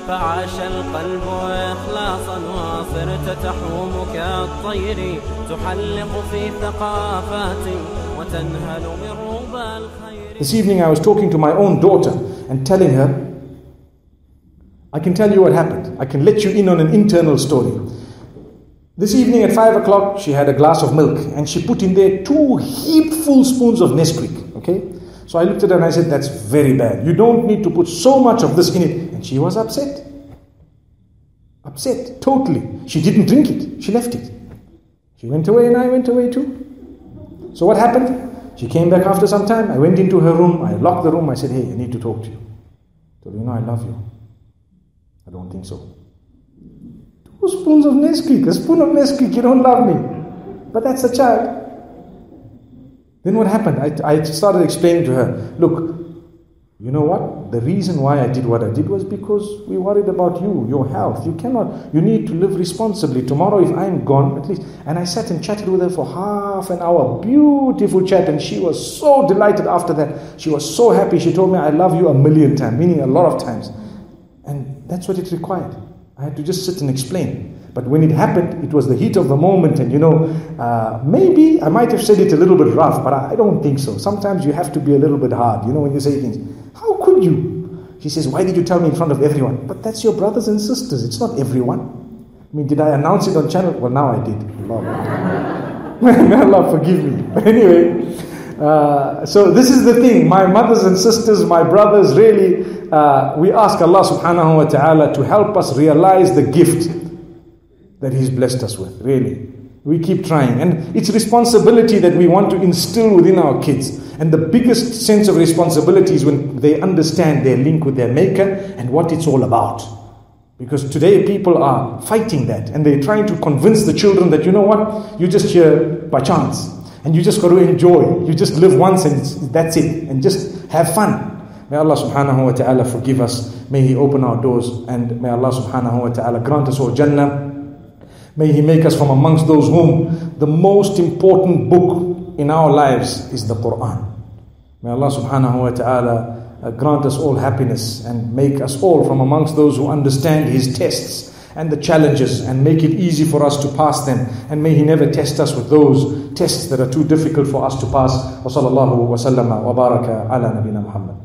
فعاش القلب إخلاصا وصرت تحوم كالطير تحلق في ثقافات وتنهل من ربى الخير. This evening I was talking to my own daughter and telling her, I can tell you what happened. I can let you in on an internal story. This evening at 5 o'clock, she had a glass of milk and she put in there 2 heapful spoons of Nesquik. Okay? So I looked at her and I said, that's very bad. You don't need to put so much of this in it. And she was upset. Upset, totally. She didn't drink it. She left it. She went away and I went away too. So what happened? She came back after some time. I went into her room. I locked the room. I said, hey, I need to talk to you. I told her, you know, I love you. I don't think so. 2 spoons of Nesquik, a spoon of Nesquik, you don't love me. But that's a child. Then what happened? I started explaining to her, look, you know what? The reason why I did what I did was because we worried about you, your health. You need to live responsibly. Tomorrow if I'm gone, at least. And I sat and chatted with her for half an hour. Beautiful chat. And she was so delighted after that. She was so happy. She told me, I love you 1,000,000 times, meaning a lot of times. And that's what it required. I had to just sit and explain. But when it happened, it was the heat of the moment. And maybe I might have said it a little bit rough, but I don't think so. Sometimes you have to be a little bit hard, when you say things. How could you? She says, why did you tell me in front of everyone? But that's your brothers and sisters. It's not everyone. I mean, did I announce it on channel? Well, now I did. May Allah forgive me. But anyway, so this is the thing. My mothers and sisters, my brothers, really, we ask Allah subhanahu wa ta'ala to help us realize the gift that He's blessed us with, really. We keep trying. And it's responsibility that we want to instill within our kids. And the biggest sense of responsibility is when they understand their link with their Maker and what it's all about. Because today people are fighting that. And they're trying to convince the children that, you know what, you're just here by chance. And you just got to enjoy. You just live once and that's it. And just have fun. May Allah subhanahu wa ta'ala forgive us. May He open our doors. And may Allah subhanahu wa ta'ala grant us all Jannah. May He make us from amongst those whom the most important book in our lives is the Quran. May Allah subhanahu wa ta'ala grant us all happiness and make us all from amongst those who understand His tests and the challenges and make it easy for us to pass them. And may He never test us with those tests that are too difficult for us to pass. Wa sallallahu wa sallama wa baraka ala nabina Muhammad.